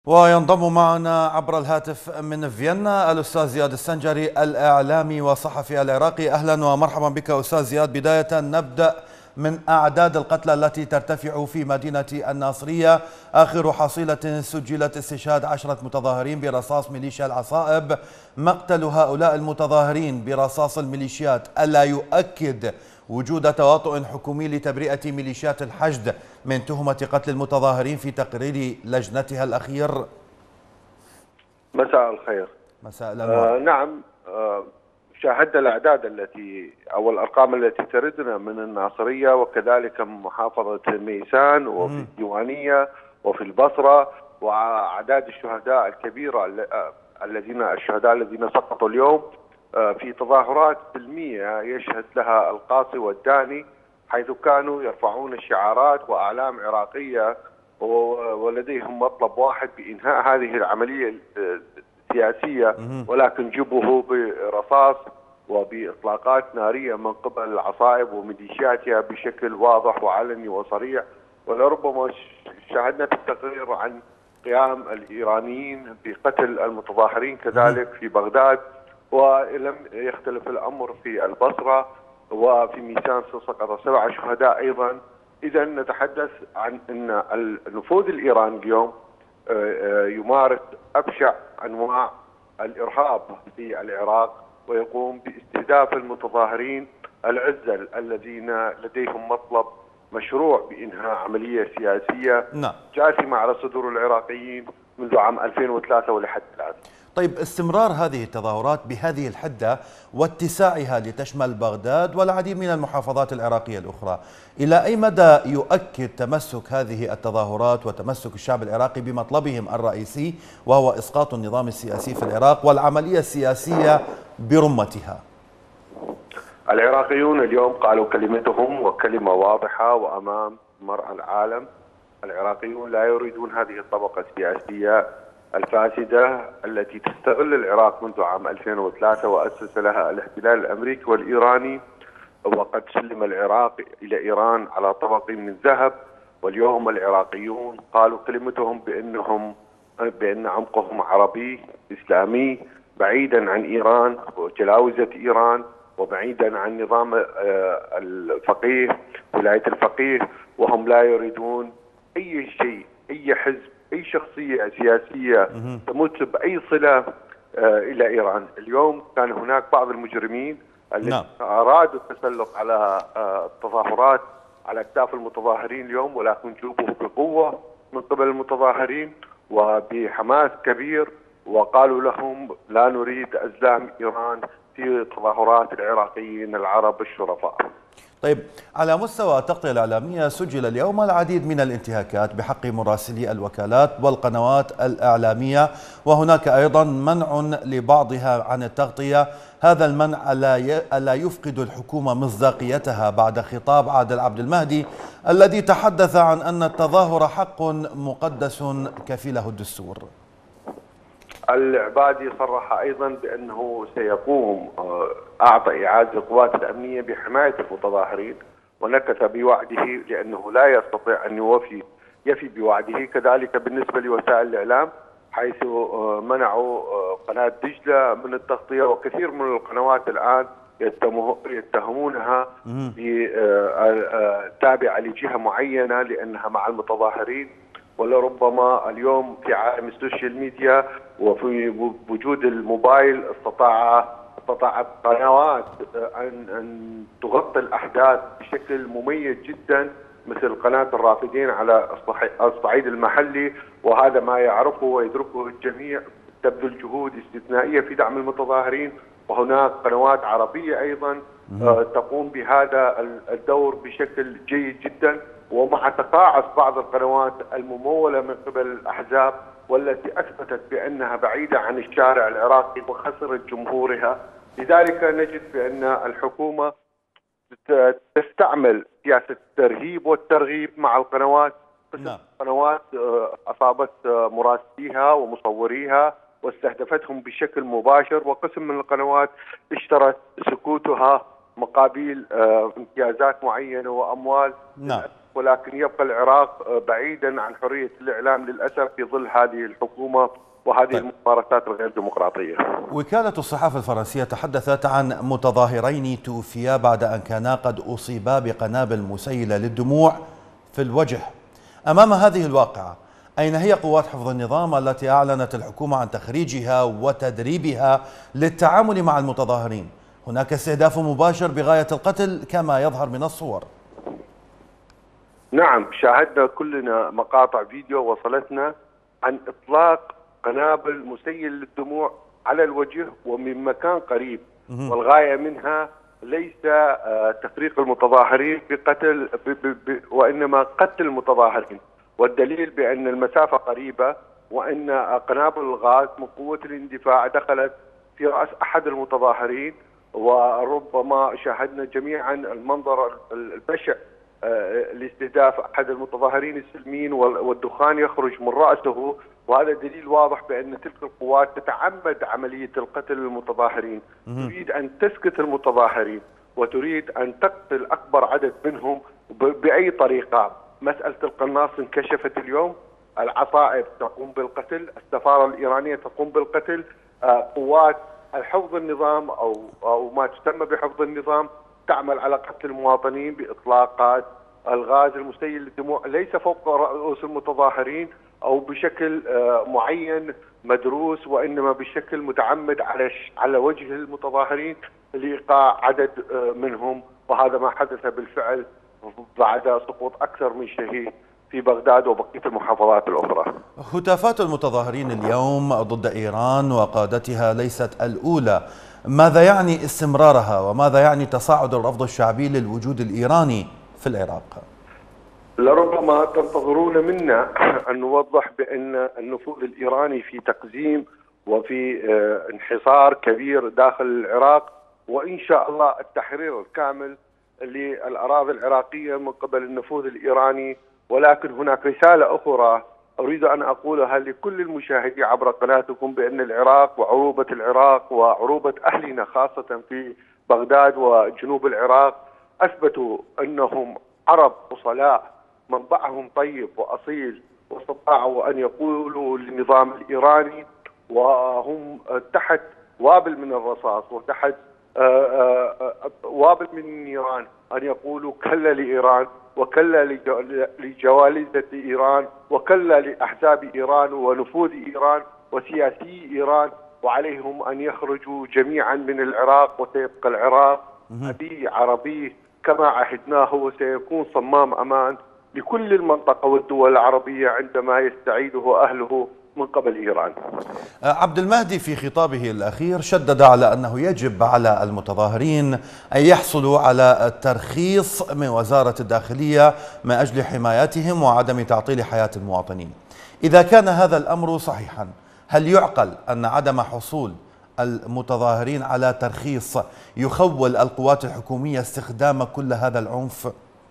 وينضم معنا عبر الهاتف من فيينا الأستاذ زياد السنجري الإعلامي والصحفي العراقي. أهلا ومرحبا بك أستاذ زياد. بداية نبدأ من أعداد القتلى التي ترتفع في مدينة الناصرية. آخر حصيلة سجلت استشهاد 10 متظاهرين برصاص ميليشيا العصائب. مقتل هؤلاء المتظاهرين برصاص الميليشيات ألا يؤكد وجود تواطؤ حكومي لتبرئة ميليشيات الحشد من تهمة قتل المتظاهرين في تقرير لجنتها الأخير؟ مساء الخير. مساء الأنوار. نعم، شاهدنا الأعداد التي أو الأرقام التي تردنا من الناصرية وكذلك من محافظة ميسان وفي الديوانية وفي البصرة، وأعداد الشهداء الكبيرة الشهداء الذين سقطوا اليوم في تظاهرات سلمية يشهد لها القاصي والداني، حيث كانوا يرفعون الشعارات وأعلام عراقية ولديهم مطلب واحد بإنهاء هذه العملية السياسية، ولكن جبهوا برصاص وبإطلاقات نارية من قبل العصائب وميليشياتها بشكل واضح وعلني وصريح. ولربما شاهدنا في التقرير عن قيام الإيرانيين بقتل المتظاهرين كذلك في بغداد، ولم يختلف الأمر في البصرة وفي ميسان سقط 7 شهداء أيضا. إذا نتحدث عن أن النفوذ الإيراني اليوم يمارس أبشع أنواع الإرهاب في العراق، ويقوم باستهداف المتظاهرين العزل الذين لديهم مطلب مشروع بإنهاء عملية سياسية جاثمة على صدور العراقيين منذ عام 2003 ولحد الآن. طيب، استمرار هذه التظاهرات بهذه الحدة واتساعها لتشمل بغداد والعديد من المحافظات العراقية الأخرى، إلى أي مدى يؤكد تمسك هذه التظاهرات وتمسك الشعب العراقي بمطلبهم الرئيسي وهو إسقاط النظام السياسي في العراق والعملية السياسية برمتها؟ العراقيون اليوم قالوا كلمتهم وكلمة واضحة وأمام مرأى العالم. العراقيون لا يريدون هذه الطبقة السياسية الفاسدة التي تستغل العراق منذ عام 2003 وأسس لها الاحتلال الأمريكي والإيراني، وقد سلم العراق إلى إيران على طبق من ذهب. واليوم العراقيون قالوا كلمتهم بأن عمقهم عربي إسلامي، بعيدا عن إيران وجلاوزة إيران، وبعيدا عن نظام الفقيه ولاية الفقيه. وهم لا يريدون أي شيء، أي حزب، أي شخصية سياسية تمت بأي صلة إلى إيران. اليوم كان هناك بعض المجرمين الذين أرادوا التسلق على التظاهرات على أكتاف المتظاهرين اليوم، ولكن جوبوا بقوة من قبل المتظاهرين وبحماس كبير، وقالوا لهم لا نريد أزلام إيران في تظاهرات العراقيين العرب الشرفاء. طيب، على مستوى التغطية الإعلامية سجل اليوم العديد من الانتهاكات بحق مراسلي الوكالات والقنوات الإعلامية، وهناك أيضا منع لبعضها عن التغطية. هذا المنع ألا يفقد الحكومة مصداقيتها بعد خطاب عادل عبد المهدي الذي تحدث عن أن التظاهر حق مقدس كفيله الدستور؟ العبادي صرح أيضا بأنه سيقوم أعطى إعادة القوات الأمنية بحماية المتظاهرين، ونكث بوعده لأنه لا يستطيع أن يفي بوعده. كذلك بالنسبة لوسائل الإعلام، حيث منعوا قناة دجلة من التغطية، وكثير من القنوات الآن يتهمونها تابعة لجهة معينة لأنها مع المتظاهرين. ولربما اليوم في عالم السوشيال ميديا وفي وجود الموبايل استطاعت قنوات أن تغطي الأحداث بشكل مميز جدا، مثل قناة الرافدين على الصعيد المحلي، وهذا ما يعرفه ويدركه الجميع. تبذل جهود استثنائية في دعم المتظاهرين، وهناك قنوات عربية أيضا تقوم بهذا الدور بشكل جيد جدا، ومع تقاعس بعض القنوات الممولة من قبل الأحزاب والتي أثبتت بأنها بعيدة عن الشارع العراقي وخسرت جمهورها. لذلك نجد بأن الحكومة تستعمل سياسة الترهيب والترغيب مع القنوات. قنوات أصابت مراسليها ومصوريها واستهدفتهم بشكل مباشر، وقسم من القنوات اشترت سكوتها مقابل امتيازات معينة وأموال. ولكن يبقى العراق بعيدا عن حرية الإعلام للأسف في ظل هذه الحكومة وهذه الممارسات الغير ديمقراطية. وكالة الصحافة الفرنسية تحدثت عن متظاهرين توفيا بعد أن كانا قد أصيبا بقنابل مسيلة للدموع في الوجه. أمام هذه الواقعة، أين هي قوات حفظ النظام التي أعلنت الحكومة عن تخريجها وتدريبها للتعامل مع المتظاهرين؟ هناك استهداف مباشر بغاية القتل كما يظهر من الصور. نعم، شاهدنا كلنا مقاطع فيديو وصلتنا عن إطلاق قنابل مسيل للدموع على الوجه ومن مكان قريب، والغاية منها ليس تفريق المتظاهرين بقتل وإنما قتل المتظاهرين، والدليل بأن المسافة قريبة وأن قنابل الغاز من قوة الاندفاع دخلت في رأس أحد المتظاهرين، وربما شاهدنا جميعا المنظر البشع لاستهداف أحد المتظاهرين السلميين والدخان يخرج من رأسه، وهذا دليل واضح بأن تلك القوات تتعمد عملية القتل للمتظاهرين، تريد أن تسكت المتظاهرين وتريد أن تقتل أكبر عدد منهم بأي طريقة. مسألة القناص انكشفت اليوم، العصائب تقوم بالقتل، السفارة الإيرانية تقوم بالقتل، قوات حفظ النظام أو ما تسمى بحفظ النظام تعمل على قتل المواطنين بإطلاقات الغاز المسيل للدموع، ليس فوق رؤوس المتظاهرين أو بشكل معين مدروس، وإنما بشكل متعمد على وجه المتظاهرين لإيقاع عدد منهم، وهذا ما حدث بالفعل بعد سقوط أكثر من شهيد في بغداد وبقية المحافظات الأخرى. هتافات المتظاهرين اليوم ضد إيران وقادتها ليست الأولى، ماذا يعني استمرارها وماذا يعني تصاعد الرفض الشعبي للوجود الإيراني في العراق؟ لربما تنتظرون منا أن نوضح بأن النفوذ الإيراني في تقزيم وفي انحصار كبير داخل العراق، وإن شاء الله التحرير الكامل للأراضي العراقية من قبل النفوذ الإيراني. ولكن هناك رسالة أخرى أريد أن أقولها لكل المشاهدين عبر قناتكم، بأن العراق وعروبة العراق وعروبة أهلنا خاصة في بغداد وجنوب العراق أثبتوا أنهم عرب أصلاء منبعهم طيب وأصيل، واستطاعوا أن يقولوا للنظام الإيراني وهم تحت وابل من الرصاص وتحت وابل من النيران أن يقولوا كلا لإيران وكلا لجواليزة إيران وكلا لأحزاب إيران ونفوذ إيران وسياسي إيران، وعليهم أن يخرجوا جميعا من العراق، وسيبقى العراق أبي عربي كما عهدناه، وسيكون صمام أمان لكل المنطقة والدول العربية عندما يستعيده أهله من قبل إيران. عبد المهدي في خطابه الأخير شدد على أنه يجب على المتظاهرين أن يحصلوا على الترخيص من وزارة الداخلية من أجل حمايتهم وعدم تعطيل حياة المواطنين. إذا كان هذا الأمر صحيحا، هل يعقل أن عدم حصول المتظاهرين على ترخيص يخول القوات الحكومية استخدام كل هذا العنف؟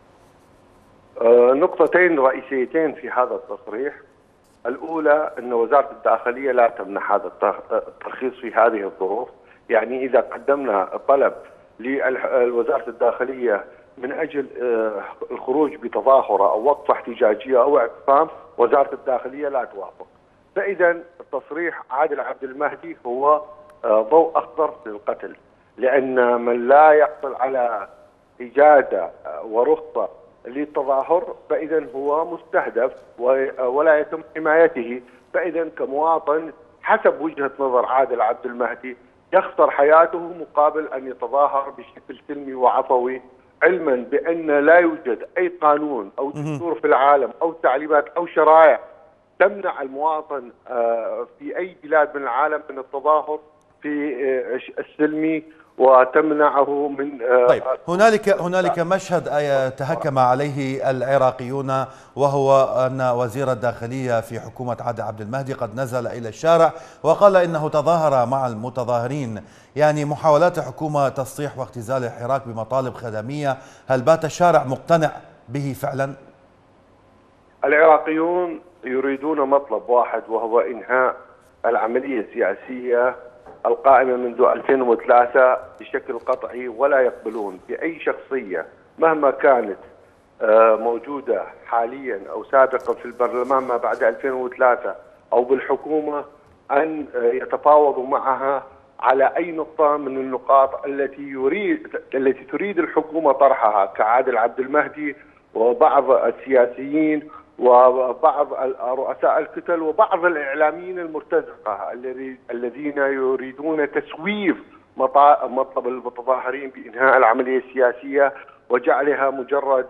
نقطتين رئيسيتين في هذا التصريح. الأولى أن وزارة الداخلية لا تمنح هذا الترخيص في هذه الظروف، يعني إذا قدمنا طلب لوزارة الداخلية من أجل الخروج بتظاهرة أو وقفة احتجاجية أو اعتصام، وزارة الداخلية لا توافق. فإذا تصريح عادل عبد المهدي هو ضوء أخضر للقتل، لأن من لا يحصل على إجازة ورخصة للتظاهر فإذا هو مستهدف ولا يتم حمايته. فإذا كمواطن حسب وجهة نظر عادل عبد المهدي يخسر حياته مقابل أن يتظاهر بشكل سلمي وعفوي، علما بأن لا يوجد أي قانون أو دستور في العالم أو تعليمات أو شرائع تمنع المواطن في أي بلاد من العالم من التظاهر في السلمي وتمنعه من طيب، هنالك مشهد تهكم عليه العراقيون، وهو أن وزير الداخلية في حكومة عادل عبد المهدي قد نزل إلى الشارع وقال إنه تظاهر مع المتظاهرين. يعني محاولات الحكومة تسطيح واختزال الحراك بمطالب خدمية، هل بات الشارع مقتنع به فعلا؟ العراقيون يريدون مطلب واحد، وهو إنهاء العملية السياسية القائمة منذ 2003 بشكل قطعي، ولا يقبلون بأي شخصية مهما كانت موجودة حاليا أو سابقا في البرلمان ما بعد 2003 أو بالحكومة أن يتفاوضوا معها على أي نقطة من النقاط التي تريد الحكومة طرحها، كعادل عبد المهدي وبعض السياسيين وبعض رؤساء الكتل وبعض الإعلاميين المرتزقة الذين يريدون تسويف مطلب المتظاهرين بإنهاء العملية السياسية وجعلها مجرد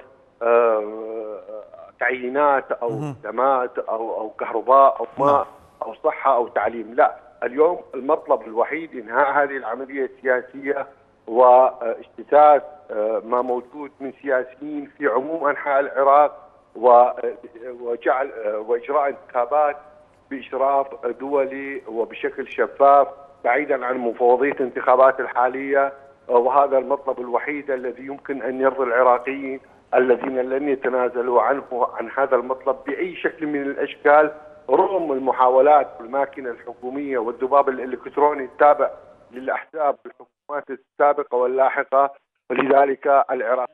تعيينات أو خدمات أو كهرباء أو ماء أو صحة أو تعليم. لا، اليوم المطلب الوحيد إنهاء هذه العملية السياسية واجتثاث ما موجود من سياسيين في عموم أنحاء العراق وجعل وإجراء انتخابات بإشراف دولي وبشكل شفاف بعيدا عن مفوضية الانتخابات الحالية. وهذا المطلب الوحيد الذي يمكن أن يرضي العراقيين الذين لن يتنازلوا عن هذا المطلب بأي شكل من الأشكال، رغم المحاولات والماكينة الحكومية والذباب الإلكتروني التابع للأحزاب والحكومات السابقة واللاحقة. ولذلك العراق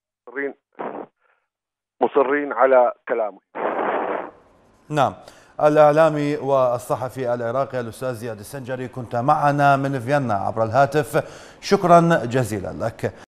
مصرين على كلامه. نعم، الإعلامي والصحفي العراقي الأستاذ زياد السنجري كنت معنا من فيينا عبر الهاتف، شكرا جزيلا لك.